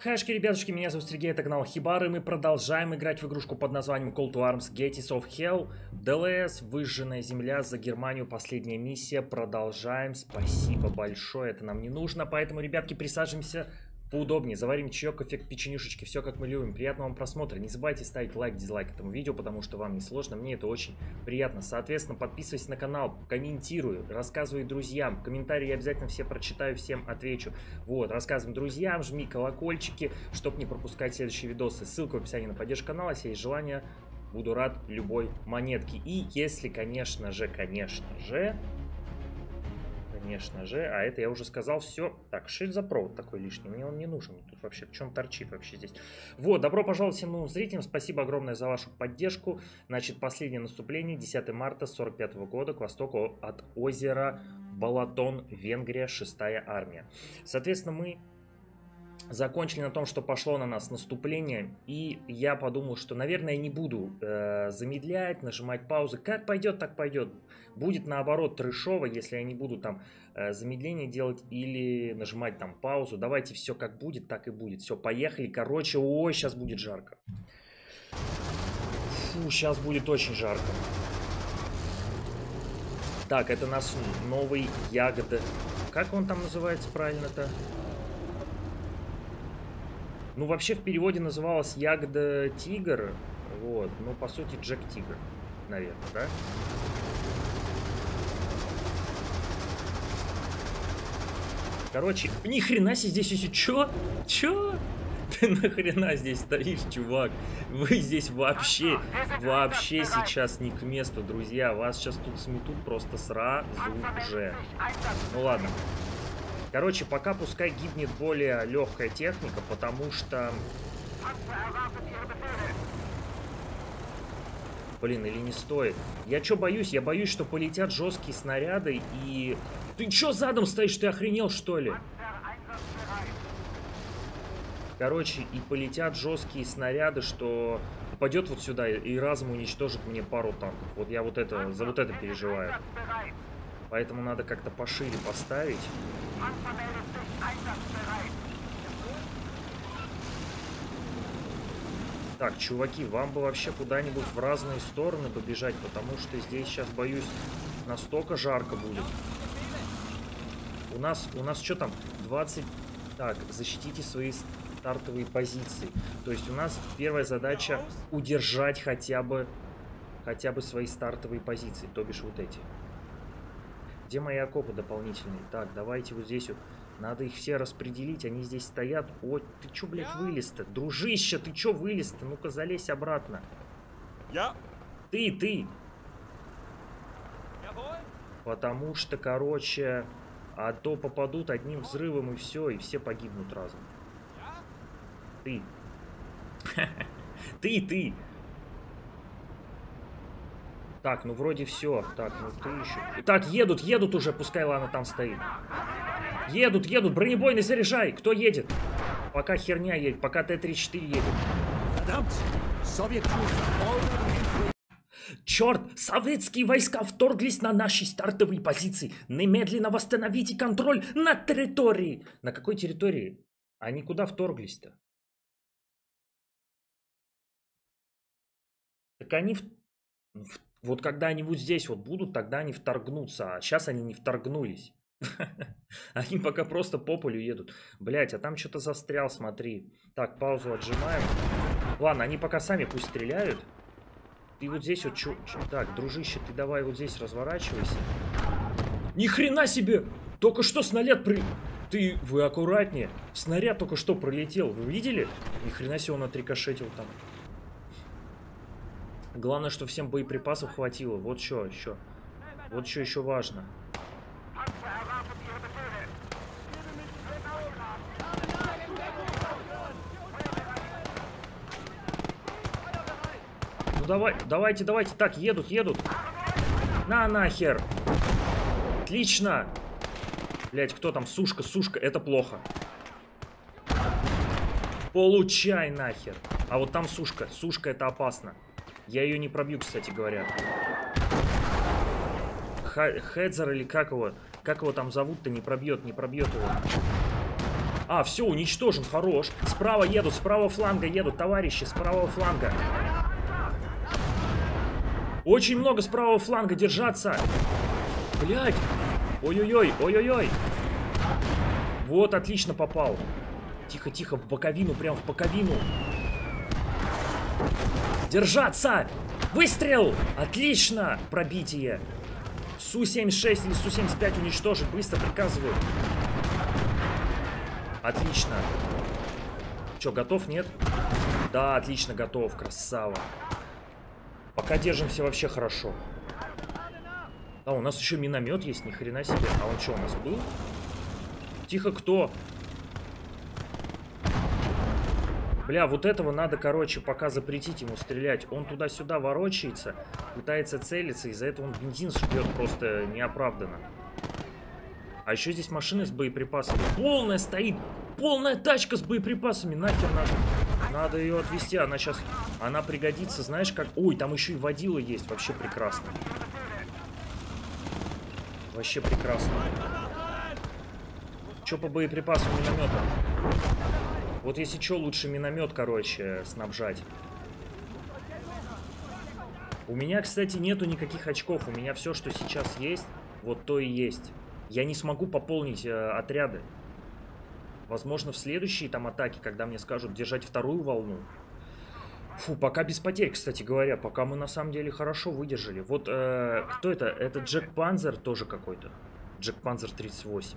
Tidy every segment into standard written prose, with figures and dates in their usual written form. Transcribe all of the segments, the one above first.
Хэшки, ребятушки, меня зовут Сергей, это канал Хибары, мы продолжаем играть в игрушку под названием Call to Arms Gates of Hell. ДЛС, выжженная земля, за Германию, последняя миссия, продолжаем, спасибо большое, это нам не нужно, поэтому, ребятки, присаживаемся поудобнее, заварим чаек, эффект печенюшечки, все как мы любим. Приятного вам просмотра, не забывайте ставить лайк, дизлайк этому видео, потому что вам не сложно, мне это очень приятно. Соответственно, подписывайтесь на канал, комментирую, рассказывай друзьям, комментарии я обязательно все прочитаю, всем отвечу. Вот, рассказываем друзьям, жми колокольчики, чтобы не пропускать следующие видосы. Ссылка в описании на поддержку канала, если есть желание, буду рад любой монетке. И если, конечно же, а это я уже сказал, все. Так, что это за провод такой лишний? Мне он не нужен. Тут вообще, что он торчит вообще здесь? Вот, добро пожаловать всем новым зрителям. Спасибо огромное за вашу поддержку. Значит, последнее наступление, 10 марта 45 года, к востоку от озера Балатон, Венгрия, 6-я армия. Соответственно, мы закончили на том, что пошло на нас наступление, и я подумал, что, наверное, не буду замедлять, нажимать паузы. Как пойдет, так пойдет. Будет, наоборот, трэшово, если я не буду там замедление делать или нажимать там паузу. Давайте все как будет, так и будет. Все, поехали. Короче, ой, сейчас будет жарко. Фу, сейчас будет очень жарко. Так, это наш новый ягода. Как он там называется правильно-то? Ну, вообще в переводе называлась ягода тигр, вот, но по сути Джек Тигр, наверное, да? Короче, ни хрена себе здесь еще, чё? Ты нахрена здесь стоишь, чувак? Вы здесь вообще сейчас не к месту, друзья, вас сейчас тут сметут просто сразу же. Ну ладно. Короче, пока пускай гибнет более легкая техника, потому что... Блин, или не стоит. Я что боюсь? Я боюсь, что полетят жесткие снаряды и... Ты что задом стоишь? Ты охренел, что ли? Короче, и полетят жесткие снаряды, что упадет вот сюда и разом уничтожит мне пару танков. Вот я вот это, за вот это переживаю. Поэтому надо как-то пошире поставить. Так, чуваки, вам бы вообще куда-нибудь в разные стороны побежать, потому что здесь сейчас, боюсь, настолько жарко будет. У нас что там? 20... Так, защитите свои стартовые позиции. То есть у нас первая задача удержать хотя бы свои стартовые позиции, то бишь вот эти. Где мои окопы дополнительные? Так, давайте вот здесь вот. Надо их все распределить. Они здесь стоят. О, ты чё, блядь, вылез-то? Дружище, ты чё вылез-то? Ну-ка, залезь обратно. Ты. Потому что, короче, а то попадут одним взрывом и все погибнут разом. Ты. Ты. Так, ну вроде все. Так, ну ты еще. Так, едут уже, пускай Лана там стоит. Едут, бронебойный заряжай. Кто едет? Пока херня едет, пока Т-34 едет. Черт, советские войска вторглись на наши стартовые позиции. Немедленно восстановите контроль над территорией. На какой территории? Они куда вторглись-то? Так они... Вот когда они вот здесь вот будут, тогда они вторгнутся. А сейчас они не вторгнулись. Они пока просто по полю едут. Блять, а там что-то застрял, смотри. Так, паузу отжимаем. Ладно, они пока сами пусть стреляют. Ты вот здесь вот... Так, дружище, ты давай вот здесь разворачивайся. Ни хрена себе! Только что снаряд Вы аккуратнее. Снаряд только что пролетел. Вы видели? Ни хрена себе он отрикошетил там. Главное, что всем боеприпасов хватило. Вот что еще. Вот что еще важно. Ну давайте. Так, едут. На нахер. Отлично. Блять, кто там? Сушка. Это плохо. Получай нахер. А вот там сушка. Сушка, это опасно. Я ее не пробью, кстати говоря. Хедзер или как его там зовут-то, не пробьет его. А, все, уничтожен, хорош. Справа едут, с правого фланга едут, товарищи, с правого фланга. Очень много с правого фланга, держаться. Блядь. Ой-ой-ой, ой-ой-ой. Вот, отлично попал. Тихо-тихо, в боковину, прям в боковину. Держаться! Выстрел! Отлично! Пробитие. Су-76 или Су-75 уничтожить. Быстро приказываю. Отлично. Че, готов, нет? Да, отлично, готов. Красава. Пока держимся вообще хорошо. А, у нас еще миномет есть, ни хрена себе. А он что, у нас был? Тихо, кто? Бля, вот этого надо, короче, пока запретить ему стрелять. Он туда-сюда ворочается, пытается целиться, из-за этого он бензин ждет просто неоправданно. А еще здесь машины с боеприпасами. Полная стоит! Полная тачка с боеприпасами! Нахер надо. Надо ее отвезти, она сейчас... Она пригодится, знаешь как... Ой, там еще и водила есть, вообще прекрасно. Вообще прекрасно. Че по боеприпасам миномета? Вот если что, лучше миномет, короче, снабжать. У меня, кстати, нету никаких очков. У меня все, что сейчас есть, вот то и есть. Я не смогу пополнить отряды. Возможно, в следующие там атаки, когда мне скажут держать вторую волну. Фу, пока без потерь, кстати говоря. Пока мы на самом деле хорошо выдержали. Вот, кто это? Это Джек Панзер тоже какой-то. Джек Панзер 38.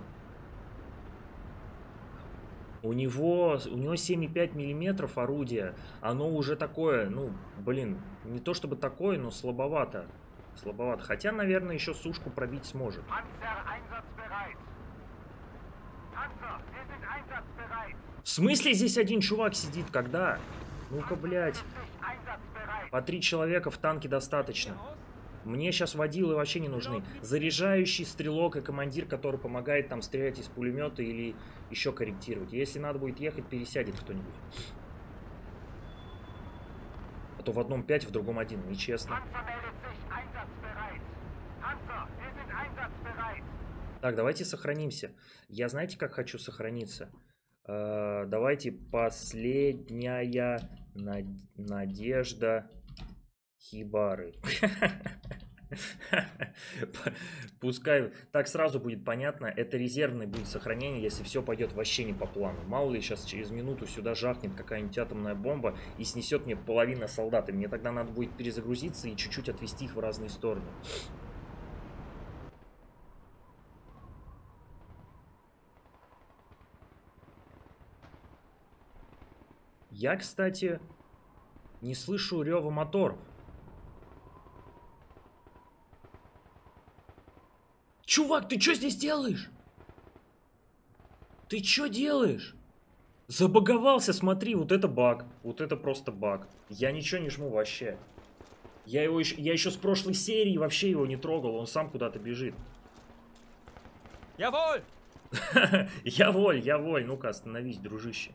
У него 7,5 миллиметров орудие. Оно уже такое, ну, блин, не то чтобы такое, но слабовато. Слабовато. Хотя, наверное, еще сушку пробить сможет. В смысле здесь один чувак сидит? Когда? Ну-ка, блядь. По 3 человека в танке достаточно. Мне сейчас водилы вообще не нужны. Заряжающий стрелок и командир, который помогает там стрелять из пулемета или еще корректировать. Если надо будет ехать, пересядет кто-нибудь. А то в одном 5, в другом 1. Нечестно. Так, давайте сохранимся. Я знаете, как хочу сохраниться? Давайте последняя надежда Хибары. Пускай так сразу будет понятно. Это резервное будет сохранение, если все пойдет вообще не по плану. Мало ли сейчас через минуту сюда жахнет какая-нибудь атомная бомба и снесет мне половину солдат. И мне тогда надо будет перезагрузиться и чуть-чуть отвести их в разные стороны. Я, кстати, не слышу рева моторов. Чувак, ты что здесь делаешь? Ты что делаешь? Забаговался, смотри, вот это баг. Вот это просто баг. Я ничего не жму вообще. Я еще с прошлой серии вообще его не трогал, он сам куда-то бежит. Я воль! Я воль, я воль. Ну-ка, остановись, дружище.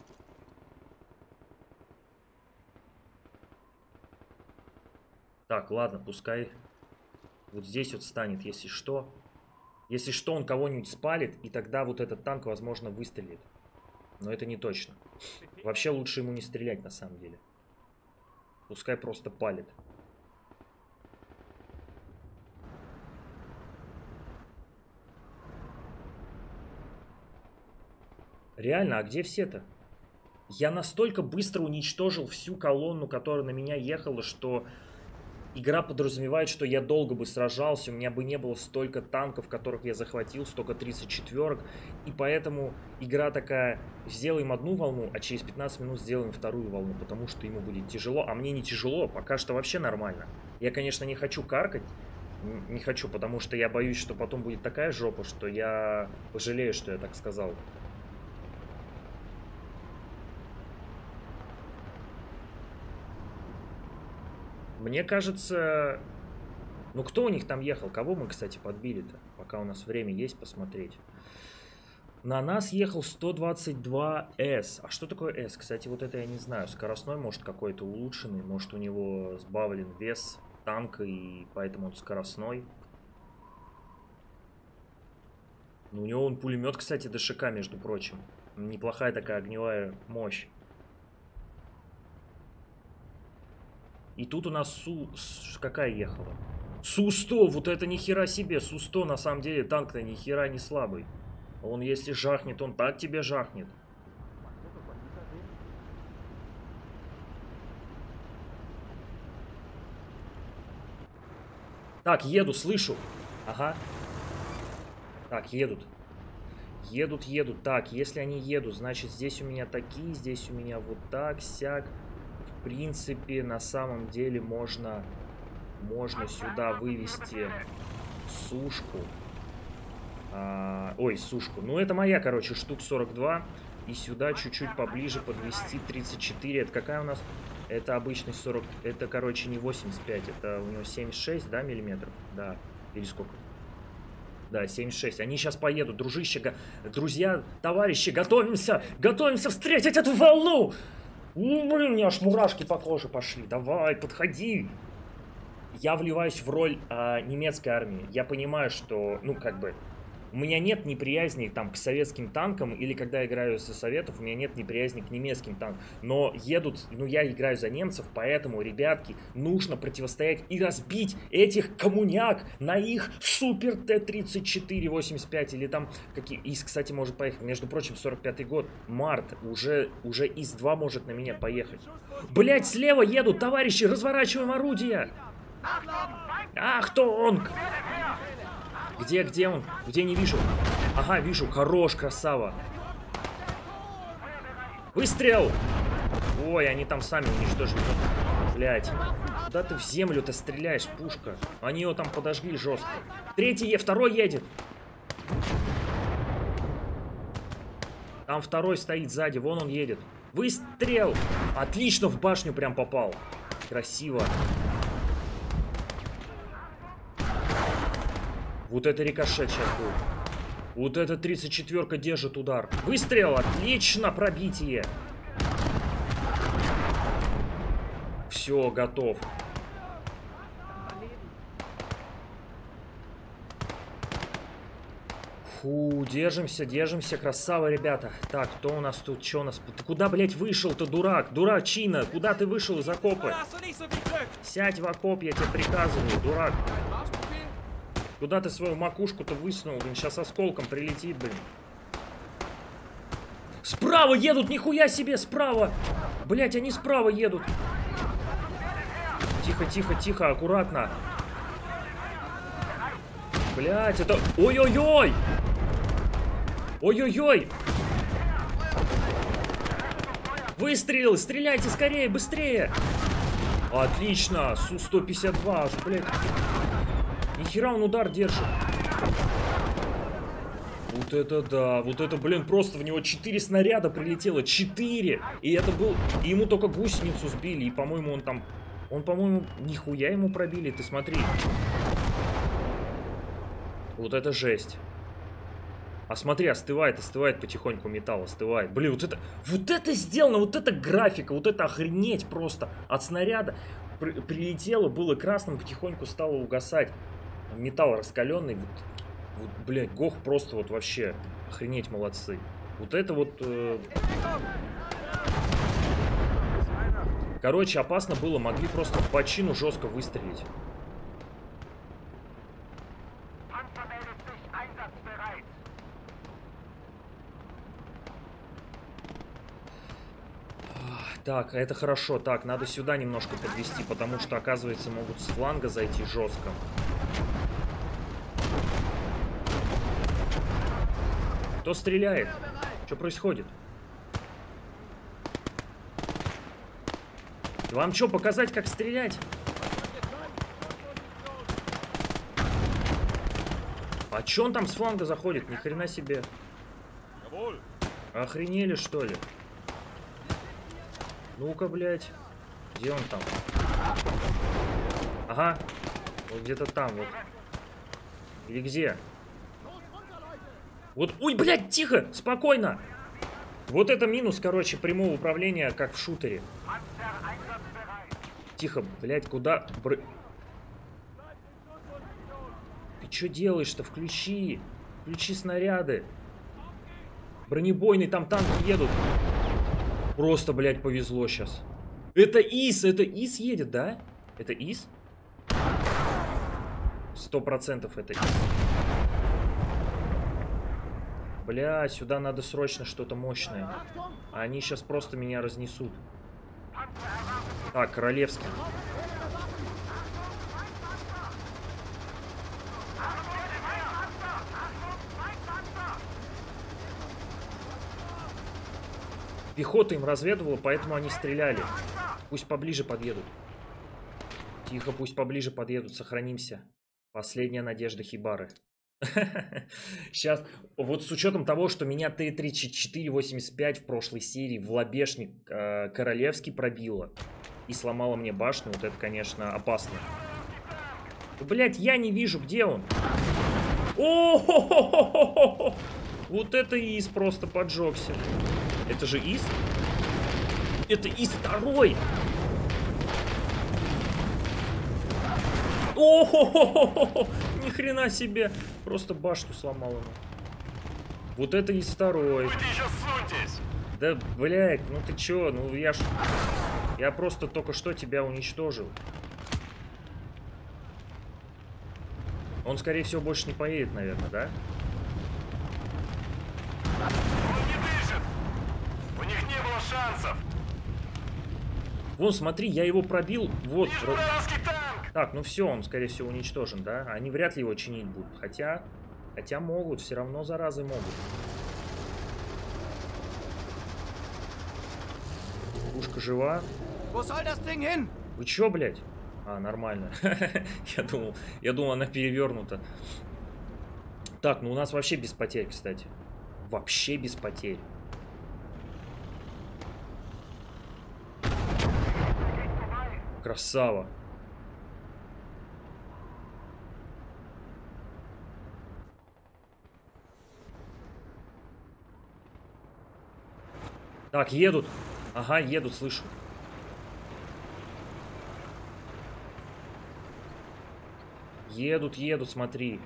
Так, ладно, пускай вот здесь вот станет, если что. Если что, он кого-нибудь спалит, и тогда вот этот танк, возможно, выстрелит. Но это не точно. Вообще лучше ему не стрелять, на самом деле. Пускай просто палит. Реально, а где все-то? Я настолько быстро уничтожил всю колонну, которая на меня ехала, что... Игра подразумевает, что я долго бы сражался, у меня бы не было столько танков, которых я захватил, столько 34-ок. И поэтому игра такая, сделаем одну волну, а через 15 минут сделаем вторую волну, потому что ему будет тяжело, а мне не тяжело, пока что вообще нормально. Я, конечно, не хочу каркать, не хочу, потому что я боюсь, что потом будет такая жопа, что я пожалею, что я так сказал. Мне кажется... Ну, кто у них там ехал? Кого мы, кстати, подбили-то? Пока у нас время есть посмотреть. На нас ехал 122С. А что такое С? Кстати, вот это я не знаю. Скоростной, может, какой-то улучшенный. Может, у него сбавлен вес танка, и поэтому он скоростной. Ну, у него он пулемет, кстати, ДШК, между прочим. Неплохая такая огневая мощь. И тут у нас какая ехала? Су-100, вот это ни хера себе. Су-100 на самом деле танк-то ни хера не слабый. Он если жахнет, он так тебе жахнет. Так, еду, слышу. Ага. Так, едут. Едут. Так, если они едут, значит здесь у меня такие, здесь у меня вот так, сяк. В принципе, на самом деле можно сюда вывести сушку. Ой, сушку. Ну, это моя, короче, штук 42. И сюда чуть-чуть поближе подвести 34. Это какая у нас? Это обычный 40. Это, короче, не 85. Это у него 76, да, миллиметров? Да. Или сколько? Да, 76. Они сейчас поедут, дружище, друзья, товарищи, готовимся! Готовимся встретить эту волну! Блин, у меня аж мурашки по коже пошли. Давай, подходи! Я вливаюсь в роль немецкой армии. Я понимаю, что, ну, как бы, у меня нет неприязни там к советским танкам, или когда я играю за советов, у меня нет неприязни к немецким танкам. Но едут, ну, я играю за немцев, поэтому, ребятки, нужно противостоять и разбить этих коммуняк на их супер Т-34-85, или там, какие, ИС, кстати, может поехать, между прочим, 45-й год, март, уже ИС-2 может на меня поехать. Блять, слева едут, товарищи, разворачиваем орудия! Ахтунг! Где он? Где не вижу? Ага, вижу. Хорош, красава. Выстрел! Ой, они там сами уничтожили. Блять. Куда ты в землю-то стреляешь, пушка? Они его там подожгли жестко. Второй едет. Там второй стоит сзади, вон он едет. Выстрел! Отлично, в башню прям попал. Красиво. Вот это рикошет сейчас был. Вот эта 34-ка держит удар. Выстрел! Отлично! Пробитие! Все, готов. Фу, держимся, красава, ребята. Так, кто у нас тут, что у нас? Ты куда, блядь, вышел-то, дурак? Дурачина, куда ты вышел из окопа? Сядь в окоп, я тебе приказываю, дурак. Куда ты свою макушку-то высунул, блин, сейчас осколком прилетит, блин. Справа едут, нихуя себе, справа. Блять, они справа едут. Тихо, аккуратно. Блять, это... Ой-ой-ой! Ой-ой-ой! Выстрелил, стреляйте скорее, быстрее! Отлично, Су-152, аж, блядь. Нихера он удар держит. Вот это да, вот это, блин, просто в него 4 снаряда прилетело, 4! И это был, и ему только гусеницу сбили, и, по-моему, он, по-моему, нихуя ему пробили, ты смотри. Вот это жесть. А смотри, остывает потихоньку металл, остывает. Блин, вот это сделано, вот это графика, вот это охренеть просто. От снаряда прилетело, было красным, потихоньку стало угасать. Металл раскаленный. Вот, блядь, Гох просто вот вообще охренеть молодцы. Вот это вот... Короче, опасно было, могли просто в бочину жестко выстрелить. Так, это хорошо. Так, надо сюда немножко подвести, потому что, оказывается, могут с фланга зайти жестко. Кто стреляет? Что происходит? Вам что, показать, как стрелять? А чё он там с фланга заходит? Ни хрена себе. Охренели, что ли? Ну-ка, блядь. Где он там? Ага. Вот где-то там вот. Или где? Вот, ой, блядь, тихо, спокойно. Вот это минус, короче, прямого управления, как в шутере. Тихо, блядь, куда? Ты что делаешь-то? Включи. Включи снаряды. Бронебойный, там танки едут. Просто, блядь, повезло сейчас. Это ИС едет, да? Это ИС? 100% это ИС. Бля, сюда надо срочно что-то мощное. А они сейчас просто меня разнесут. Так, Королевский. Пехота им разведывала, поэтому они стреляли. Пусть поближе подъедут. Тихо, пусть поближе подъедут, сохранимся. Последняя надежда Хибары. Сейчас, вот с учетом того, что меня Т-34-85 в прошлой серии в лобешник Королевский пробило и сломала мне башню, вот это, конечно, опасно. Блять, я не вижу, где он. О-хо-хо-хо-хо-хо! Вот это ИС просто поджегся. Это же ИС? Это ИС второй! О-хо-хо-хо-хо! Ни хрена себе! Просто башню сломал ему. Вот это ИС второй. Да, блядь, ну ты чё? Ну я просто только что тебя уничтожил. Он, скорее всего, больше не поедет, наверное, да? Он не дышит! У них не было шансов! Вон, смотри, я его пробил. Вот. Вижу вражеский танк! Так, ну все, он, скорее всего, уничтожен, да? Они вряд ли его чинить будут. Хотя могут, все равно заразы могут. Пушка жива. Вы чё, блядь? А, нормально. Я думал, она перевернута. Так, ну у нас вообще без потерь, кстати. Вообще без потерь. Красава. Так, едут. Ага, едут, слышу. Едут, смотри.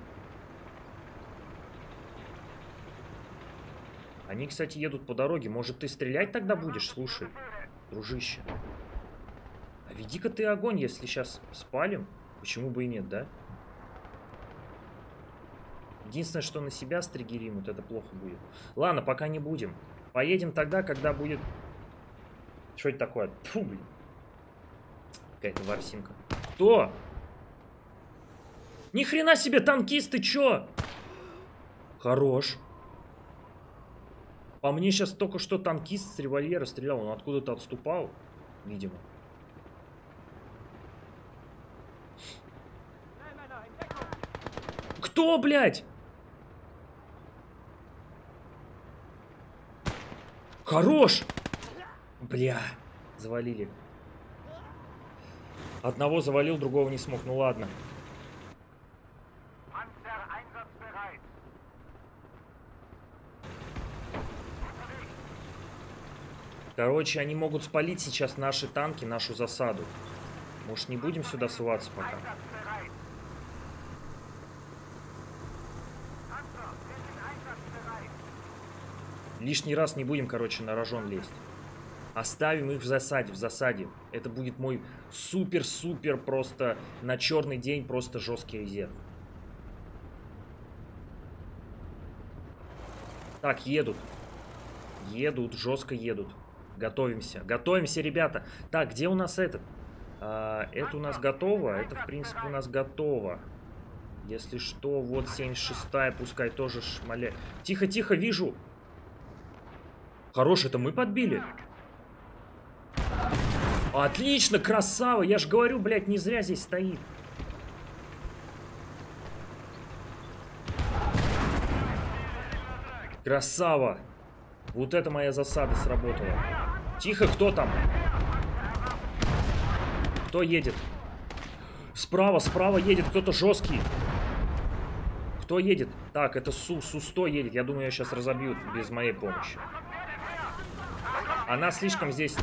Они, кстати, едут по дороге. Может, ты стрелять тогда будешь? Слушай, дружище. А веди-ка ты огонь, если сейчас спалим. Почему бы и нет, да? Единственное, что на себя стригерим, вот это плохо будет. Ладно, пока не будем. Поедем тогда, когда будет... Что это такое? Фу, блин. Какая-то ворсинка. Кто? Ни хрена себе, танкисты, чё? Хорош. По мне сейчас только что танкист с револьвера стрелял. Он откуда-то отступал, видимо. Кто, блядь? Хорош! Бля, завалили. Одного завалил, другого не смог. Ну ладно. Короче, они могут спалить сейчас наши танки, нашу засаду. Может, не будем сюда ссылаться пока? Лишний раз не будем, короче, на рожон лезть. Оставим их в засаде. Это будет мой супер-супер просто на черный день просто жесткий резерв. Так, едут. Едут, жестко едут. Готовимся. Готовимся, ребята. Так, где у нас этот? Это у нас готово. Это, в принципе, у нас готово. Если что, вот 76-я, пускай тоже шмаля. Тихо, тихо, вижу. Хорош, это мы подбили. Отлично, красава. Я же говорю, блядь, не зря здесь стоит. Красава. Вот это моя засада сработала. Тихо, кто там? Кто едет? Справа едет кто-то жесткий. Кто едет? Так, это Су-100 едет. Я думаю, ее сейчас разобьют без моей помощи. Она слишком здесь...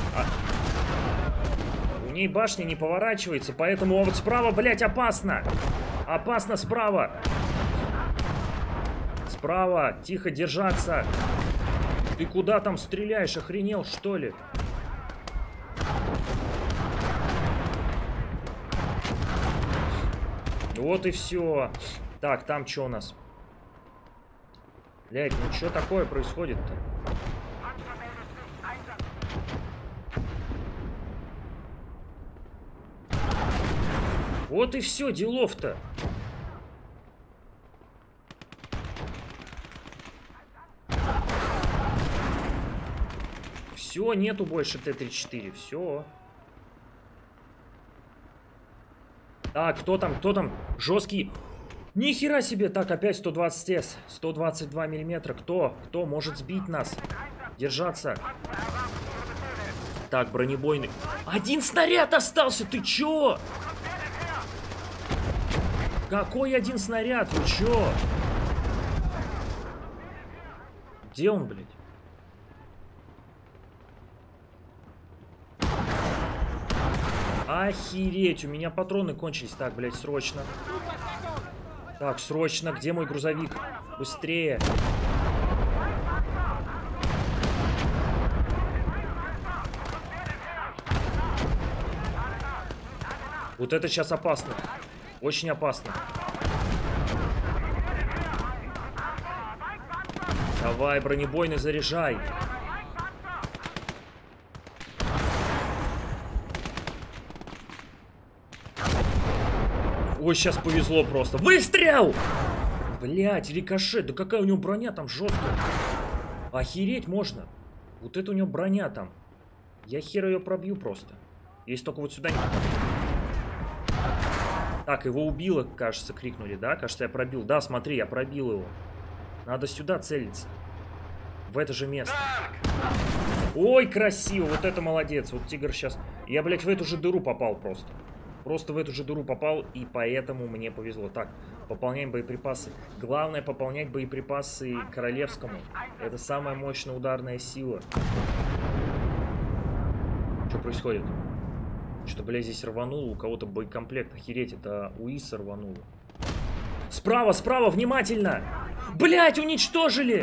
У ней башня не поворачивается, поэтому вот справа, блядь, опасно. Опасно справа. Справа. Тихо, держаться. Ты куда там стреляешь? Охренел, что ли? Вот и все. Так, там что у нас? Блядь, ну что такое происходит-то? Вот и все, делов-то. Все, нету больше Т-34. Все. Так, кто там? Кто там? Жесткий. Ни хера себе. Так, опять 120С. 122 миллиметра. Кто? Кто может сбить нас? Держаться. Так, бронебойный. Один снаряд остался. Ты чё? Какой один снаряд? Вы чё? Где он, блядь? Охереть, у меня патроны кончились. Так, блядь, срочно. Так, срочно. Где мой грузовик? Быстрее. Вот это сейчас опасно. Очень опасно. Давай, бронебойный, заряжай. Ой, сейчас повезло просто. Выстрел! Блять, рикошет. Да какая у него броня там жесткая. Охереть можно. Вот это у него броня там. Я хер ее пробью просто. Если только вот сюда не... Так, его убило, кажется, крикнули, да? Кажется, я пробил. Да, смотри, я пробил его. Надо сюда целиться. В это же место. Ой, красиво. Вот это молодец. Вот тигр сейчас... Я, блядь, в эту же дыру попал просто. Просто в эту же дыру попал, и поэтому мне повезло. Так, пополняем боеприпасы. Главное пополнять боеприпасы королевскому. Это самая мощная ударная сила. Что происходит? Что-то, блядь, здесь рвануло. У кого-то боекомплект. Охереть, это УИС рвануло. Справа, справа, внимательно! Блядь, уничтожили!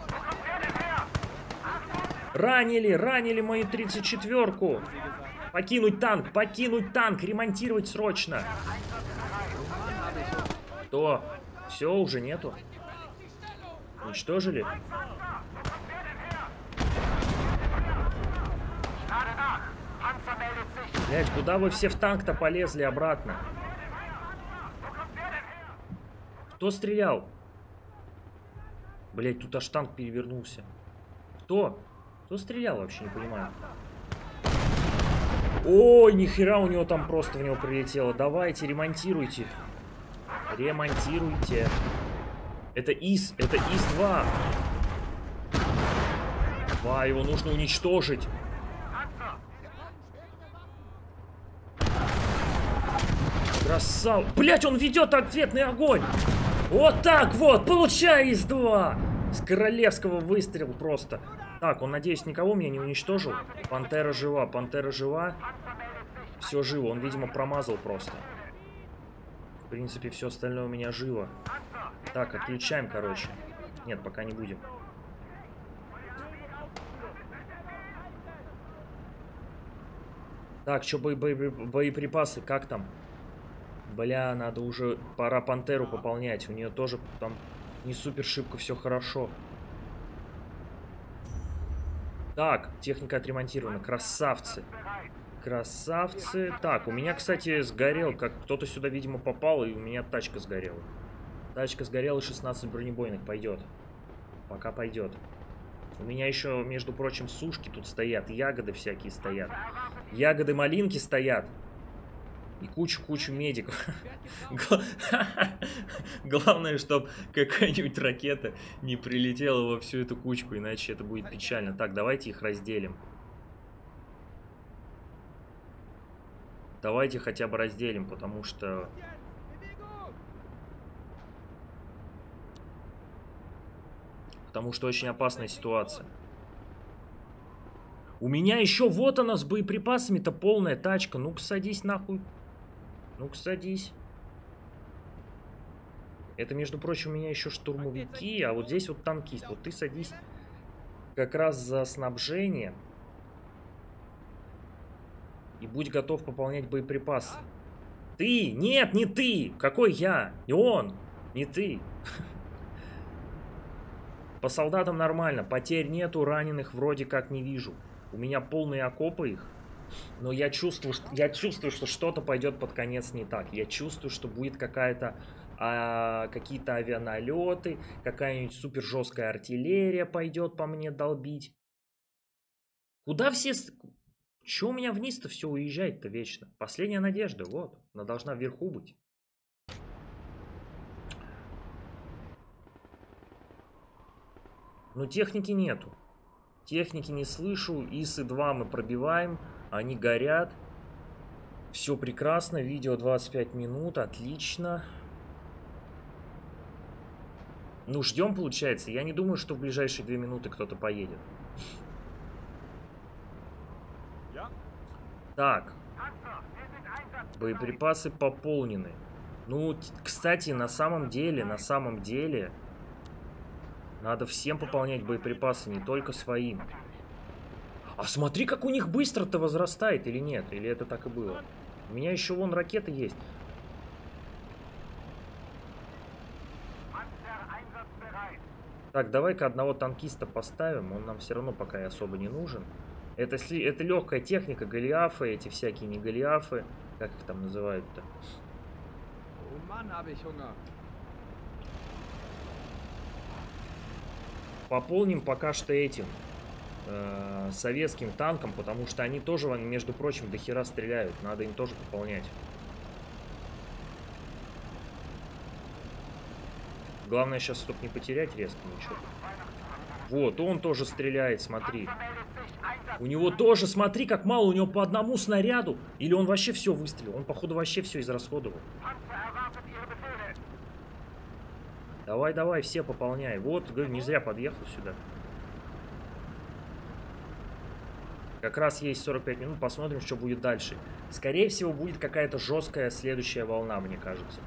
Ранили мою 34-ку. Покинуть танк, ремонтировать срочно. Что? Все, уже нету? Уничтожили? Блять, куда вы все в танк-то полезли обратно? Кто стрелял? Блять, тут аж танк перевернулся. Кто? Кто стрелял, вообще не понимаю. Ой, нихера у него там просто в него прилетело. Давайте, ремонтируйте. Ремонтируйте. Это ИС-2. Два, его нужно уничтожить. Красава. Блять, он ведет ответный огонь. Вот так вот, получай ИС-2. С королевского выстрела просто. Так, он, надеюсь, никого меня не уничтожил. Пантера жива, пантера жива. Все живо, он, видимо, промазал просто. В принципе, все остальное у меня живо. Так, отключаем, короче. Нет, пока не будем. Так, что боеприпасы, как там? Бля, надо уже, пора пантеру пополнять. У нее тоже там не супер шибко все хорошо. Так, техника отремонтирована. Красавцы. Красавцы. Так, у меня, кстати, сгорел. Как кто-то сюда, видимо, попал, и у меня тачка сгорела. Тачка сгорела, 16 бронебойных. Пойдет. Пока пойдет. У меня еще, между прочим, сушки тут стоят. Ягоды всякие стоят. Ягоды малинки стоят. И кучу-кучу медиков. Главное, чтобы какая-нибудь ракета не прилетела во всю эту кучку, иначе это будет печально. Так, давайте их разделим. Давайте хотя бы разделим, потому что... Потому что очень опасная ситуация. У меня еще вот она с боеприпасами-то полная тачка. Ну-ка садись нахуй. Ну-ка садись. Это, между прочим, у меня еще штурмовики, а вот здесь вот танкист. Вот ты садись. как раз за снабжение. И будь готов пополнять боеприпасы. Ты! Нет, не ты! Какой я? И он! Не ты! По солдатам нормально. Потерь нету, раненых вроде как не вижу. У меня полные окопы их. Но я чувствую, что что-то пойдет под конец не так. Я чувствую, что будет какая-то... какие-то авианалеты, какая-нибудь супер жесткая артиллерия пойдет по мне долбить. Куда все... Че у меня вниз-то все уезжает-то вечно? Последняя надежда, вот. Она должна вверху быть. Но техники нету. Техники не слышу. ИСы-2 мы пробиваем. Они горят. Все прекрасно. Видео 25 минут. Отлично. Ну, ждем, получается. Я не думаю, что в ближайшие 2 минуты кто-то поедет. Так. Боеприпасы пополнены. Ну, кстати, на самом деле, надо всем пополнять боеприпасы, не только своим. А смотри, как у них быстро-то возрастает, или нет? Или это так и было? У меня еще вон ракеты есть. Так, давай-ка одного танкиста поставим. Он нам все равно пока и особо не нужен. Это легкая техника, голиафы, эти всякие не голиафы. Как их там называют-то? Пополним пока что этим советским танком, потому что они тоже, между прочим, до хера стреляют. Надо им тоже пополнять. Главное сейчас, чтобы не потерять резко ничего. Вот, он тоже стреляет, смотри. У него тоже, смотри, как мало, у него по одному снаряду. Или он вообще все выстрелил? Он, походу, вообще все израсходовал. Давай, давай, все пополняй. Вот, говорю, не зря подъехал сюда. Как раз есть 45 минут, посмотрим, что будет дальше. Скорее всего, будет какая-то жесткая следующая волна, мне кажется.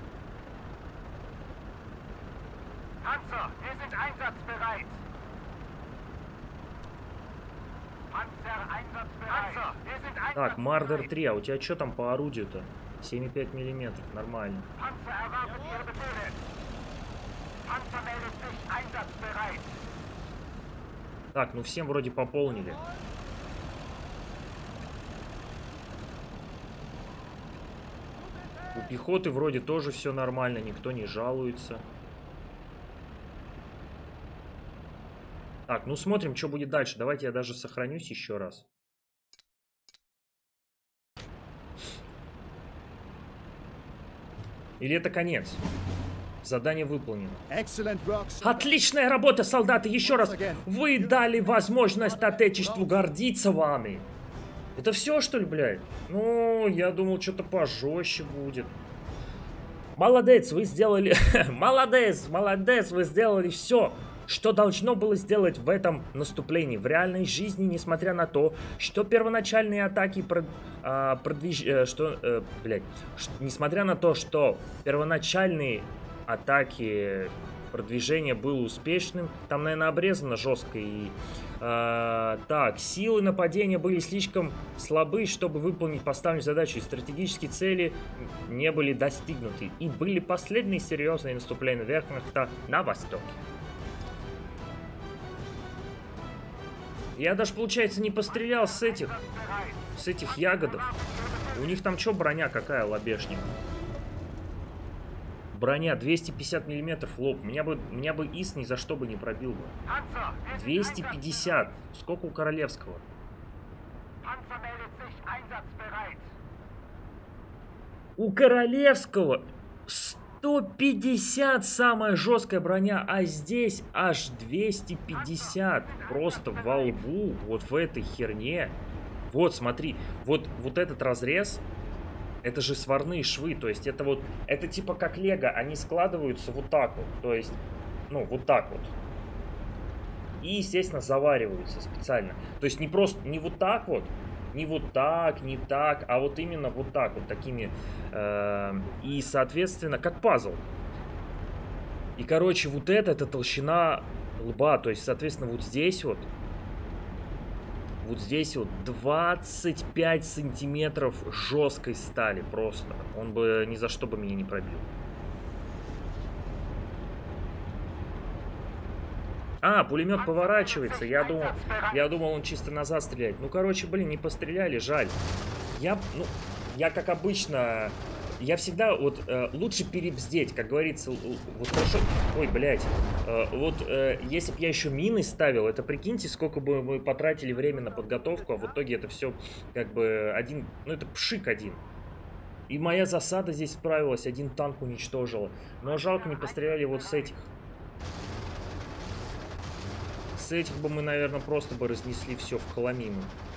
Так, Мардер 3, а у тебя что там по орудию-то? 7,5 миллиметров, нормально. Так, ну всем вроде пополнили. У пехоты вроде тоже все нормально, никто не жалуется. Так, ну смотрим, что будет дальше. Давайте я даже сохранюсь еще раз. Или это конец? Задание выполнено. Отличная работа, солдаты! Еще раз, вы дали возможность Отечеству гордиться вами. Это все, что ли, блядь? Ну, я думал, что-то пожестче будет. Молодец, вы сделали... Молодец, молодец, вы сделали все, что должно было сделать в этом наступлении. В реальной жизни, несмотря на то, что первоначальные атаки несмотря на то, что первоначальные атаки продвижения было успешным, там, наверное, обрезано жестко и... так, силы нападения были слишком слабы, чтобы выполнить поставленную задачу, и стратегические цели не были достигнуты. И были последние серьезные наступления вермахта на востоке. Я даже, получается, не пострелял с этих ягодов. У них там что, броня какая, лобешник? Броня 250 миллиметров лоб. Меня бы ИС ни за что бы не пробил бы. 250. Сколько у Королевского? У Королевского 150 самая жесткая броня, а здесь аж 250. Просто во лбу, вот в этой херне. Вот, смотри, вот этот разрез, это же сварные швы, то есть это вот, это типа как лего, они складываются вот так вот, то есть, ну, вот так вот. И, естественно, завариваются специально. То есть не просто, не вот так вот, не вот так, не так, а вот именно вот так вот, такими, и, соответственно, как пазл. И, короче, вот это толщина лба, то есть, соответственно, вот здесь вот Вот здесь вот 25 сантиметров жесткой стали просто. Он бы ни за что бы меня не пробил. А, пулемет поворачивается. Я думал, он чисто назад стреляет. Ну, короче, блин, не постреляли, жаль. Я как обычно, я всегда вот лучше перебздеть, как говорится, вот хорошо. Ой, блядь. Если бы я еще мины ставил, это прикиньте, сколько бы мы потратили время на подготовку, а в итоге это все как бы один, ну это пшик один. И моя засада здесь справилась, один танк уничтожила. Но жалко, не постреляли вот с этих. С этих бы мы, наверное, просто бы разнесли все в хламину.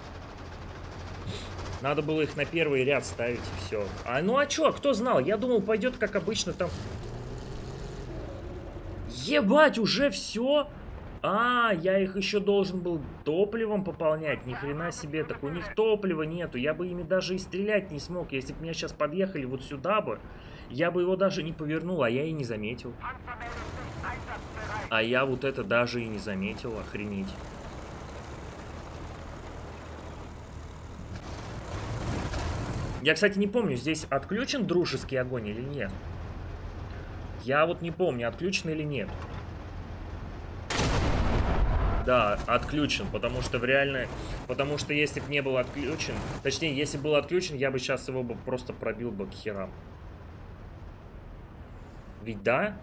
Надо было их на первый ряд ставить и все. Ну а чё, кто знал? Я думал, пойдет как обычно там. Ебать, уже все? Я их еще должен был топливом пополнять. Ни хрена себе, так у них топлива нету. Я бы ими даже и стрелять не смог. Если бы меня сейчас подъехали вот сюда бы, я бы его даже не повернул, а я и не заметил. А я вот это даже и не заметил, охренеть. Я, кстати, не помню, здесь отключен дружеский огонь или нет. Я вот не помню, отключен или нет. Да, отключен, потому что потому что если бы не был отключен, точнее, если был отключен, я бы сейчас его бы просто пробил бы к херам. Ведь да?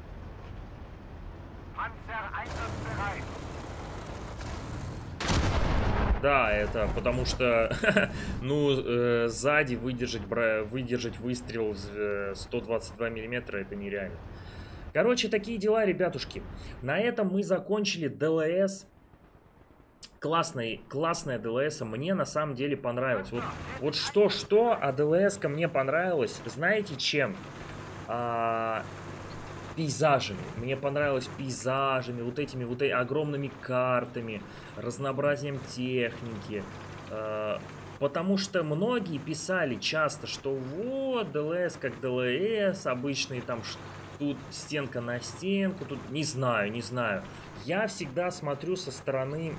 Да, это потому что, сзади выдержать выстрел 122 миллиметра это нереально. Короче, такие дела, ребятушки. На этом мы закончили ДЛС. Классная ДЛС, мне на самом деле понравилось. Вот что-что, а ДЛС-ка мне понравилось. Знаете чем? Пейзажами. Мне понравилось пейзажами, вот этими огромными картами, разнообразием техники. Потому что многие писали часто, что вот, ДЛС как ДЛС, обычные там, тут стенка на стенку, тут не знаю. Я всегда смотрю со стороны...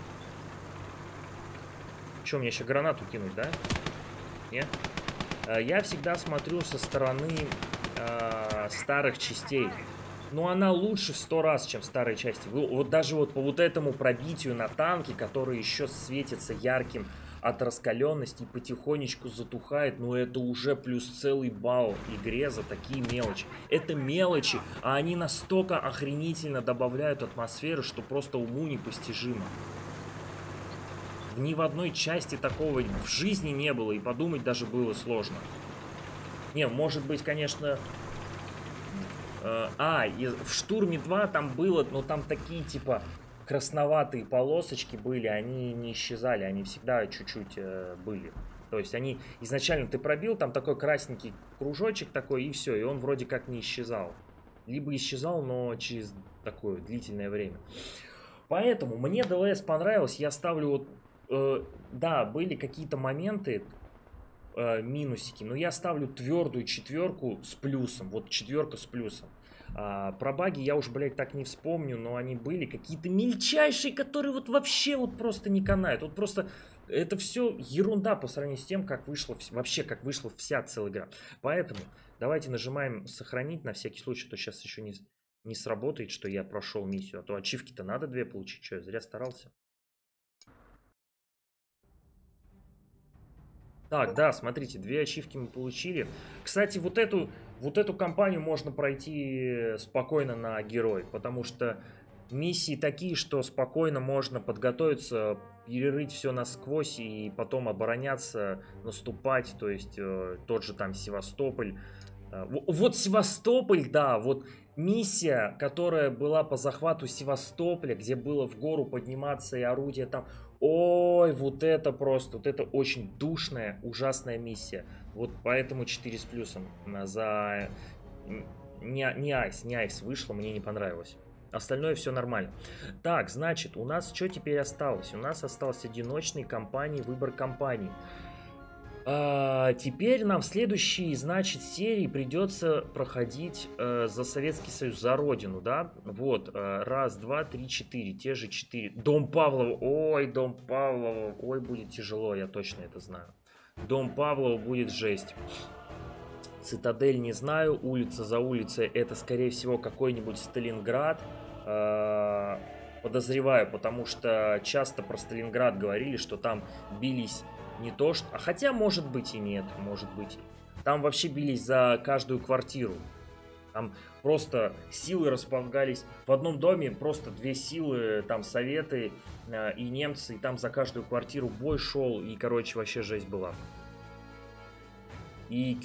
Что, мне еще гранату кинуть, да? Нет? Я всегда смотрю со стороны старых частей. Но она лучше в 100 раз, чем старые части. Вот даже вот по вот этому пробитию на танке, который еще светится ярким от раскаленности и потихонечку затухает, но это уже плюс целый балл игре за такие мелочи. Это мелочи, а они настолько охренительно добавляют атмосферы, что просто уму непостижимо. Ни в одной части такого в жизни не было, и подумать даже было сложно. Не, может быть, конечно... в Штурме 2 там было, но там такие, типа, красноватые полосочки были, они не исчезали, они всегда чуть-чуть были. То есть они, изначально ты пробил, там такой красненький кружочек такой, и все, и он вроде как не исчезал. Либо исчезал, но через такое длительное время. Поэтому мне ДЛС понравилось, я ставлю вот... да, были какие-то моменты, минусики, но я ставлю твердую 4 с плюсом, вот 4 с плюсом. Про баги я уж, блядь, так не вспомню, но они были какие-то мельчайшие, которые вот вообще вот просто не канают. Вот просто это все ерунда по сравнению с тем, как вышла, вообще как вышла вся целая игра. Поэтому давайте нажимаем сохранить на всякий случай, а то сейчас еще не сработает, что я прошел миссию, а то ачивки-то надо 2 получить, что я зря старался. Так, да, смотрите, 2 ачивки мы получили. Кстати, вот эту кампанию можно пройти спокойно на герой, потому что миссии такие, что спокойно можно подготовиться, перерыть все насквозь и потом обороняться, наступать, то есть тот же там Севастополь. Вот Севастополь, да, вот миссия, которая была по захвату Севастополя, где было в гору подниматься и орудия там... Ой, вот это просто, вот это очень душная, ужасная миссия. Вот поэтому 4 с плюсом. За... Не айс вышло, мне не понравилось. Остальное все нормально. Так, значит, у нас что теперь осталось? У нас осталась одиночная кампания, выбор кампаний. Теперь нам в следующей, значит, серии придется проходить за Советский Союз, за Родину, да? Вот, раз, два, три, четыре, те же 4. Дом Павлова, ой, Дом Павлова, ой, будет тяжело, я точно это знаю. Дом Павлова будет жесть. Цитадель не знаю, улица за улицей, это, скорее всего, какой-нибудь Сталинград. Подозреваю, потому что часто про Сталинград говорили, что там бились не то что... Хотя, может быть и нет, может быть. Там вообще бились за каждую квартиру. Там просто силы располагались в одном доме, просто две силы, там советы и немцы, и там за каждую квартиру бой шел, и, короче, вообще жесть была. И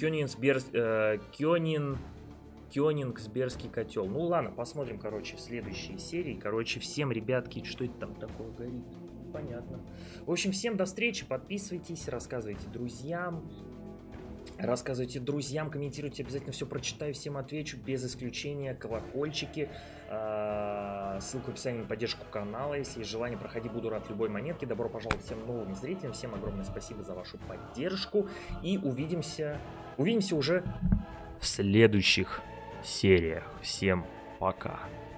Кёнигсбергский котел. Ну ладно, посмотрим, короче, в следующей серии. Короче, всем, ребятки, что это там такое горит? Понятно. В общем, всем до встречи. Подписывайтесь, рассказывайте друзьям. Рассказывайте друзьям, комментируйте, обязательно все прочитаю, всем отвечу, без исключения. Колокольчики, ссылка в описании на поддержку канала. Если есть желание, проходи, буду рад любой монетке. Добро пожаловать всем новым зрителям, всем огромное спасибо за вашу поддержку. И увидимся уже в следующих сериях. Всем пока.